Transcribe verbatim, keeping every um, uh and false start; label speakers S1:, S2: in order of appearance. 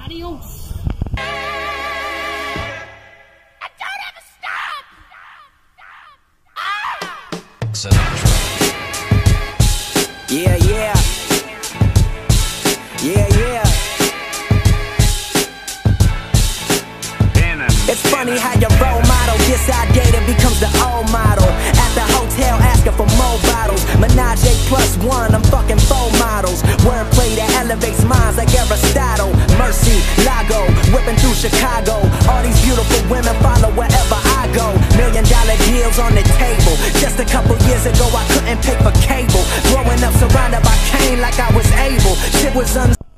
S1: Adios. I don't ever stop.
S2: Sinatra.
S3: Yeah, yeah. Yeah, yeah. It's funny how your role model gets outdated, becomes the old model. At the hotel asking for more bottles. Menage a plus one, I'm fucking four models. Wordplay that elevates minds like Aristotle. Mercy, Lago, whipping through Chicago. All these beautiful women follow wherever I go. Million dollar deals on the table. Just a couple years ago I couldn't pay for cable. Growing up surrounded by cane like I was able. Shit was un